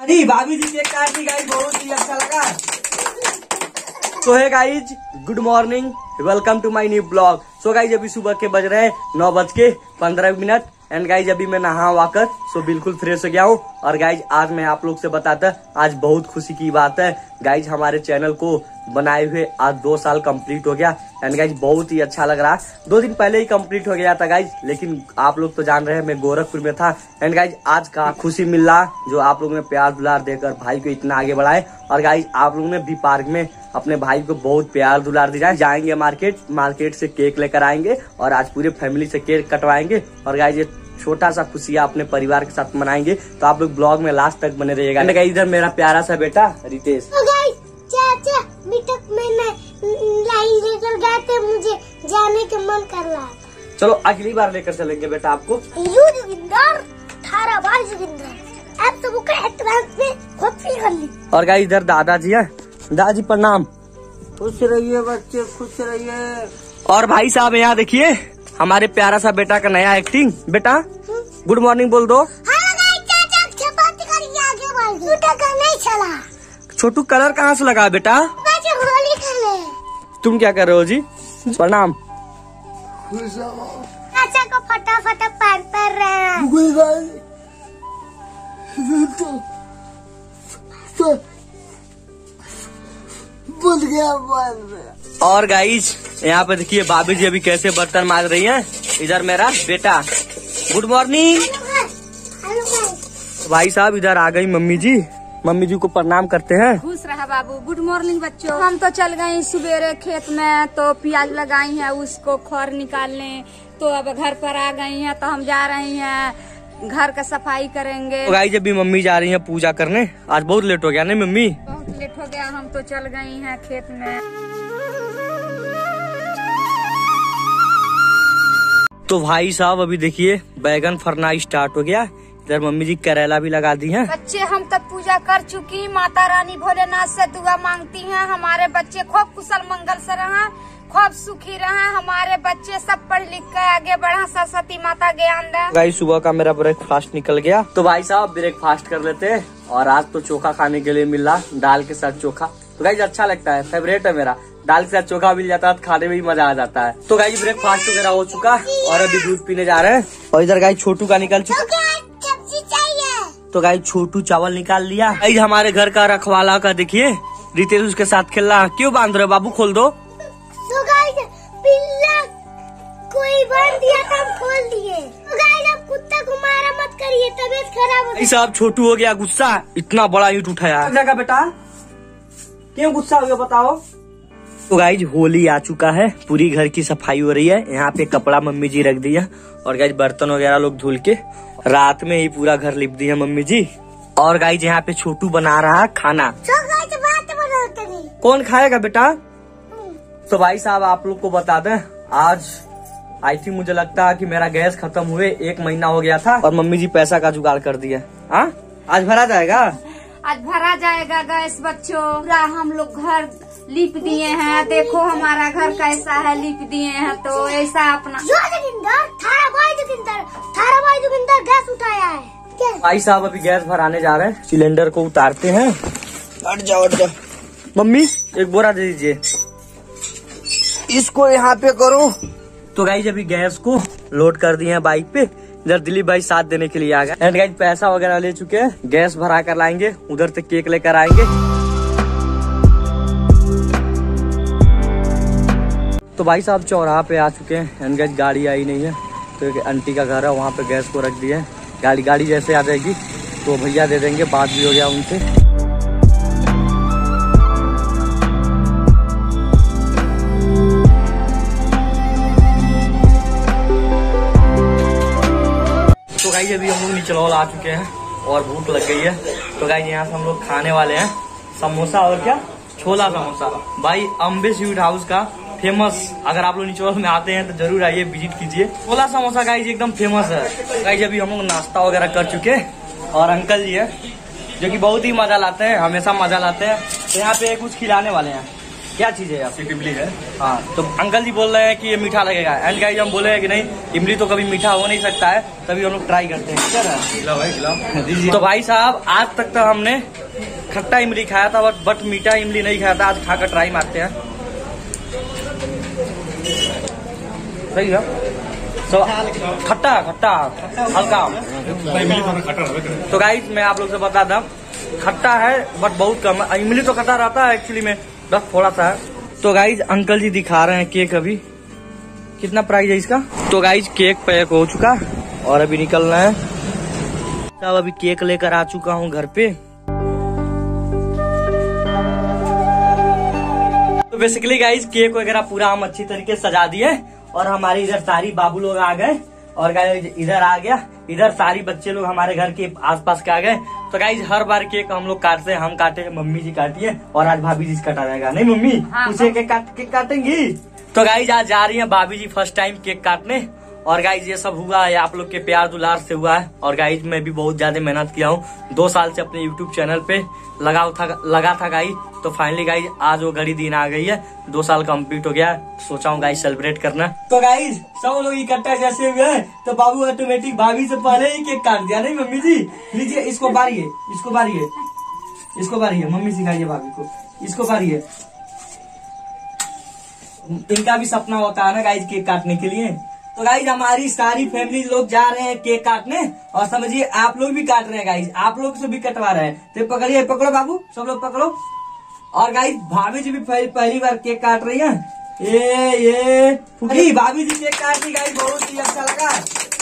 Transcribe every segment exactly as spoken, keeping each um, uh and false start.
भाभी जी केक काट the guys, बहुत ही अच्छा लगा। तो है guys, good morning, welcome to my new blog. So guys अभी सुबह के बज रहे हैं नौ बज के पंद्रह मिनट एंड गाइज अभी मैं नहा वाकर सो बिल्कुल फ्रेश हो गया हूँ। और गाइज आज मैं आप लोग से बताता आज बहुत खुशी की बात है गाइज, हमारे चैनल को बनाए हुए आज दो साल कंप्लीट हो गया एंड गाइज बहुत ही अच्छा लग रहा है। दो दिन पहले ही कंप्लीट हो गया था गाइज, लेकिन आप लोग तो जान रहे हैं मैं गोरखपुर में था एंड गाइज आज का खुशी मिल रहा जो आप लोग ने प्यार दुलार देकर भाई को इतना आगे बढ़ाए। और गाइज आप लोग ने भी पार्क में अपने भाई को बहुत प्यार दुलार दिया। जाएंगे मार्केट, मार्केट से केक लेकर आएंगे और आज पूरे फैमिली से केक कटवाएंगे और गाइज ये छोटा सा खुशियाँ अपने परिवार के साथ मनाएंगे। तो आप लोग ब्लॉग में लास्ट तक बने रहिएगा। इधर मेरा प्यारा सा बेटा रितेश, चाचा मीटअप में लाइन लेकर गए थे, मुझे जाने का मन कर रहा है। चलो अगली बार लेकर चलेंगे बेटा आपको। जोगिंदर थारा भाई जोगिंदर आप सबको का एडवांस में कॉपी कर ली। और गाइस इधर दादाजी है, दादाजी प्रणाम। खुश रहिए बच्चे, खुश रहिए। और भाई साहब यहाँ देखिए हमारे प्यारा सा बेटा का नया एक्टिंग। बेटा गुड मॉर्निंग बोल दो। नहीं चला छोटू कलर कहाँ से लगा बेटा? होली खेले। तुम क्या कर रहे हो जी? प्रणाम। चाचा को फटाफट पैर पर रहे हैं। बोल गया। और गाइज यहाँ पे देखिए भाभी जी अभी कैसे बर्तन मांज रही हैं। इधर मेरा बेटा गुड मॉर्निंग। भाई साहब इधर आ गई मम्मी जी, मम्मी जी को प्रणाम करते हैं। खुश रहा बाबू। गुड मॉर्निंग बच्चों। हम तो चल गए सवेरे खेत में, तो प्याज लगाई है उसको खौर निकालने, तो अब घर पर आ गई हैं तो हम जा रहे हैं घर का सफाई करेंगे। तो गाइस अभी मम्मी जा रही है पूजा करने। आज बहुत लेट हो गया नहीं मम्मी? बहुत लेट हो गया, हम तो चल गई हैं खेत में। तो भाई साहब अभी देखिए बैगन फरना स्टार्ट हो गया। इधर मम्मी जी करेला भी लगा दी हैं। बच्चे हम तब पूजा कर चुकी, माता रानी भोलेनाथ से दुआ मांगती हैं हमारे बच्चे खूब कुशल मंगल से रहें, खूब सुखी रहें, हमारे बच्चे सब पढ़ लिख कर आगे बढ़ा, सरस्वती माता ज्ञान दें। गाइस सुबह का मेरा ब्रेकफास्ट निकल गया। तो भाई साहब ब्रेकफास्ट कर लेते हैं। और आज तो चोखा खाने के लिए मिल रहा, दाल के साथ चोखा। तो गाइस अच्छा लगता है, फेवरेट है मेरा। दाल के साथ चोखा मिल जाता है तो खाने में भी मजा आ जाता है। तो गाइस ब्रेकफास्ट वगैरह हो चुका और अभी दूध पीने जा रहे हैं। और इधर गाइस छोटू का निकल चुका, तो गाइस छोटू चावल निकाल लिया। गाइस हमारे घर का रखवाला का देखिए रितेश उसके साथ खेल रहा। क्यों बांध रहे हो बाबू? खोल दो। तो गाइस पिल्ला कोई बांध दिया था, हम खोल दिए। तो गाइस अब कुत्ता को मारा मत करिए, तबीयत खराब हो गई। साहब छोटू हो गया गुस्सा, इतना बड़ा ईंट उठाया। जगह बेटा क्यों गुस्सा हो गया बताओ? तो गाइस होली आ चुका है, पूरी घर की सफाई हो रही है। यहाँ पे कपड़ा मम्मी जी रख दिया और गाइस बर्तन वगैरह लोग धुल के रात में ही पूरा घर लिप दिया मम्मी जी। और गाइस यहाँ पे छोटू बना रहा खाना। कौन खाएगा बेटा? तो भाई साहब आप लोग को बता दें आज आई थी, मुझे लगता है कि मेरा गैस खत्म हुए एक महीना हो गया था और मम्मी जी पैसा का जुगाड़ कर दिया। हाँ आज भरा जाएगा, आज भरा जाएगा गैस बच्चों। पूरा हम लोग घर लिप दिए हैं, देखो हमारा घर कैसा है, लिप दिए हैं। तो ऐसा अपना जोगिंदर थारा भाई जोगिंदर थारा भाई जोगिंदर गैस उठाया है। भाई साहब अभी गैस भराने जा रहे हैं, सिलेंडर को उतारते हैं। हट जाओ हट जाओ। मम्मी एक बोरा दे दीजिए, इसको यहाँ पे करो। तो गाइस अभी गैस को लोड कर दिए हैं बाइक पे। इधर दिलीप भाई साथ देने के लिए आ गए एंड गाइस पैसा वगैरह ले चुके हैं, गैस भरा कर लाएंगे, उधर से केक लेकर आएंगे। तो भाई साहब चौराहा पे आ चुके हैं एंड गाइस गाड़ी आई नहीं है, तो एक आंटी का घर है वहाँ पे गैस को रख दिए हैं। गाड़ी गाड़ी जैसे आ जाएगी तो भैया दे देंगे, बात भी हो गया उनसे। तो गाइस अभी हम लोग निचलौल आ चुके हैं और भूख लग गई है। तो गाइस यहाँ से हम लोग खाने वाले हैं समोसा और क्या छोला समोसा। भाई अम्बे स्वीट हाउस का फेमस, अगर आप लोग निचोल में आते हैं तो जरूर आइए, विजिट कीजिए। छोला समोसा गाइस एकदम फेमस है। गाइस अभी हम लोग नाश्ता वगैरह कर चुके हैं और अंकल जी है जो कि बहुत ही मजा लाते हैं, हमेशा मजा लाते हैं। तो यहाँ पे कुछ खिलाने वाले हैं। क्या चीज है आप? इमली है। हाँ, तो अंकल जी बोल रहे हैं कि ये मीठा लगेगा। एंड गाइस हम बोले हैं कि नहीं, इमली तो कभी मीठा हो नहीं सकता है, तभी हम लोग ट्राई करते हैं। क्या खिलाओ भाई, खिलाओ। तो भाई साहब, आज तक तो हमने खट्टा इमली खाया था, बट बट मीठा इमली नहीं खाया था। आज खाकर ट्राई मारते हैं। सही है, तो खट्टा खट्टा हल्का। इमली थोड़ा खट्टा रहता है। तो गाइस मैं आप लोग से बता दूं, खट्टा है बट बहुत कम है। इमली तो खट्टा रहता है एक्चुअली में, बस थोड़ा सा है। तो गाइस अंकल जी दिखा रहे हैं केक। अभी कितना प्राइस है इसका? तो गाइस केक पैक हो चुका और अभी निकलना है। अब अभी केक लेकर आ चुका हूँ घर पे। तो बेसिकली गाइस केक वगैरह पूरा हम अच्छी तरीके से सजा दिए और हमारे इधर सारी बाबू लोग आ गए और गाइस इधर आ गया, इधर सारी बच्चे लोग हमारे घर के आसपास के आ गए। तो गाइस हर बार केक हम लोग काटते हैं, हम काटे, मम्मी जी काटी है और आज भाभी जी से काटा जाएगा। नहीं मम्मी, हाँ, उसे केक काट केक काटेंगी। तो गाइस आज जा रही है भाभी जी फर्स्ट टाइम केक काटने। और गाइस ये सब हुआ है आप लोग के प्यार दुलार से हुआ है। और गाइस मैं भी बहुत ज्यादा मेहनत किया हूँ, दो साल से अपने यूट्यूब चैनल पे लगा था लगा था गाइस। तो फाइनली गाइस आज वो घड़ी दिन आ गई है, दो साल कंप्लीट हो गया। सोचा हूँ गाइस सेलिब्रेट करना। तो गाइस सब लोग इकट्ठा जैसे हुए तो बाबू ऑटोमेटिक भाभी से पहले ही केक काट दिया। नहीं मम्मी जी, लीजिए इसको बारिए, इसको बारिए, इसको बारिए। मम्मी सिखाइए भाभी को, इसको बारिए। इनका भी सपना होता है ना गाइस केक काटने के लिए। तो गाइस हमारी सारी फैमिली लोग जा रहे हैं केक काटने और समझिए आप लोग भी काट रहे हैं गाइस, आप लोग से भी कटवा रहे हैं। तो पकड़िए, पकड़ो बाबू, सब लोग पकड़ो। और गाइस भाभी जी भी पहली बार केक काट रही है। ये ये फुकी भाभी जी केक काट रही गाइस, बहुत ही अच्छा लगा।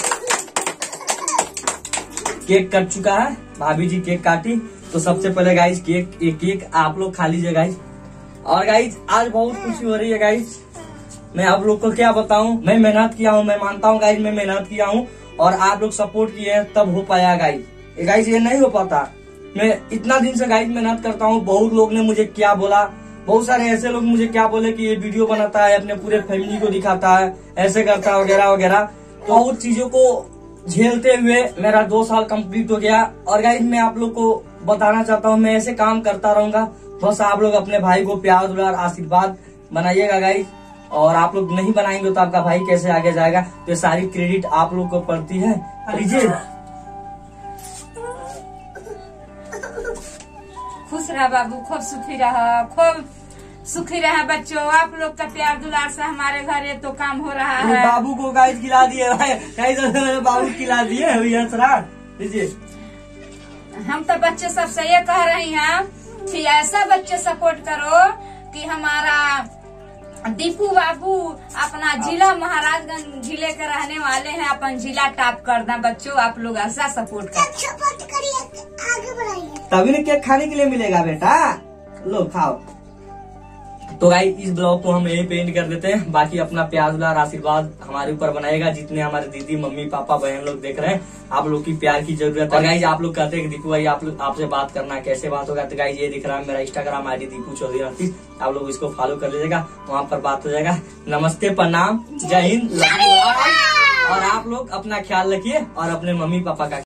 केक कट चुका है, भाभी जी केक काटी। तो सबसे पहले गाइस केक एक केक आप लोग खा लीजिए गाइस। और गाइस आज बहुत खुशी हो रही है गाइस। मैं आप लोग को क्या बताऊं, मैं मेहनत किया हूं, मैं मानता हूं गाइस मैं मेहनत किया हूं और आप लोग सपोर्ट किए हैं तब हो पाया गाइस। गाइस ये नहीं हो पाता, मैं इतना दिन से गाइस मेहनत करता हूं। बहुत लोग ने मुझे क्या बोला, बहुत सारे ऐसे लोग मुझे क्या बोले कि ये वीडियो बनाता है, अपने पूरे फैमिली को दिखाता है, ऐसे करता है वगैरह वगैरह। तो बहुत चीजों को झेलते हुए मेरा दो साल कंप्लीट हो गया। और गाइस मैं आप लोग को बताना चाहता हूँ, मैं ऐसे काम करता रहूंगा। बस आप लोग अपने भाई को प्यार दुलार आशीर्वाद बनाइएगा गाइस। और आप लोग नहीं बनाएंगे तो आपका भाई कैसे आगे जाएगा। तो ये सारी क्रेडिट आप लोग को पड़ती है। लीजिए, खुश रहा बाबू, खूब सुखी रहा, खूब सुखी रहा बच्चों। आप लोग का प्यार दुलार से हमारे घर ये तो काम हो रहा है। बाबू को गाइस खिला दिए, गाइस बाबू खिला दिए। लीजिए, हम तो बच्चे सबसे ये कह रही हैं कि ऐसा बच्चे सपोर्ट करो कि हमारा दीपू बाबू अपना जिला महाराजगंज जिले के रहने वाले हैं, अपन जिला टॉप कर दें। बच्चों आप लोग ऐसा सपोर्ट करिए, आगे बढ़ाइए, तभी ना केक खाने के लिए मिलेगा बेटा। लो खाओ। तो गाइस इस ब्लॉग को हम यहीं पे एंड कर देते हैं। बाकी अपना प्यार दुलार आशीर्वाद हमारे ऊपर बनाएगा। जितने हमारे दीदी मम्मी पापा बहन लोग देख रहे हैं, आप लोग की प्यार की जरूरत है। गाइस आप लोग कहते हैं कि दीपू भाई आप लोग आपसे बात करना, कैसे बात होगा? तो गाइस ये दिख रहा है मेरा Instagram I D Deepu Chaudhary अड़तीस, आप लोग इसको फॉलो कर लीजिएगा, वहाँ पर बात हो जाएगा। नमस्ते, प्रणाम, जय हिंद। और आप लोग अपना ख्याल रखिए और अपने मम्मी पापा का